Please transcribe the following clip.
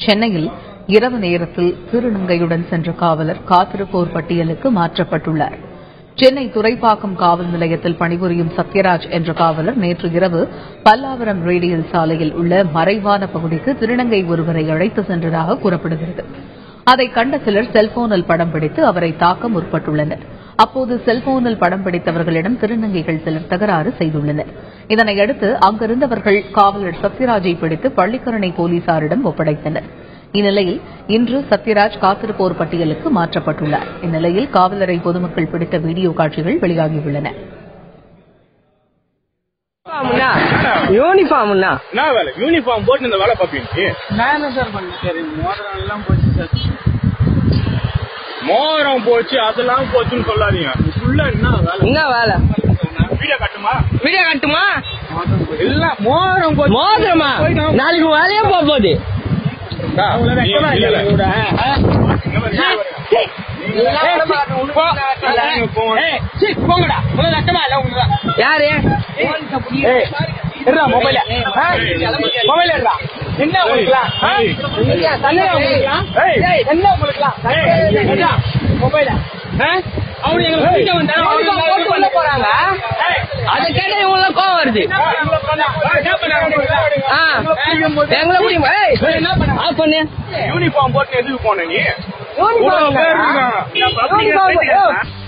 சென்னையில் இரவு நேரத்தில் திருநங்கையுடன் சென்ற காவலர் காத்திருப்போர் பட்டியலுக்கு மாற்றப்பட்டுள்ளார். சென்னை துறைப்பாக்கம் காவல் நிலையத்தில் பணிபுரியும் சத்யராஜ் என்ற காவலர் நேற்று இரவு பல்லாவரம் ரேடியல் சாலையில் உள்ள மறைவான பகுதிக்கு திருநங்கை ஒருவரை அழைத்து சென்றதாக கூறப்படுகிறது. அதை கண்ட சிலர் செல்போனில் படம் பிடித்து அவரை தாக்க முற்பட்டுள்ளனர். அப்போது செல்போனில் படம் பிடித்தவர்களிடம் திருநங்கைகள் சிலர் தகராறு செய்துள்ளனர். இதனையடுத்து அங்கிருந்தவர்கள் காவலர் சத்யராஜை பிடித்து பள்ளிக்கரணை போலீசாரிடம் ஒப்படைத்தனர். இந்நிலையில் இன்று சத்யராஜ் காத்திருப்போர் பட்டியலுக்கு மாற்றப்பட்டுள்ளார். இந்நிலையில் காவலரை பொதுமக்கள் பிடித்த வீடியோ காட்சிகள் வெளியாகியுள்ளன. யூனிஃபார்ம் போட்டு இந்த வேலை பாப்பீங்க. மோதிரம் போச்சு அதெல்லாம் போச்சுன்னு சொல்லாதீங்க. என்ன வேலை? வீடியோ கட்டுமா? இல்ல மோதிரம் போச்சு. மோதிரமா? நாளைக்கு வேலையே போகுது. யாரு மொபைல் என்ன மொபைல போறாங்க. அதை கேட்ட இவங்க கோவம் வருது. யூனிஃபார்ம் போட்டு எதுக்கு போன நீ?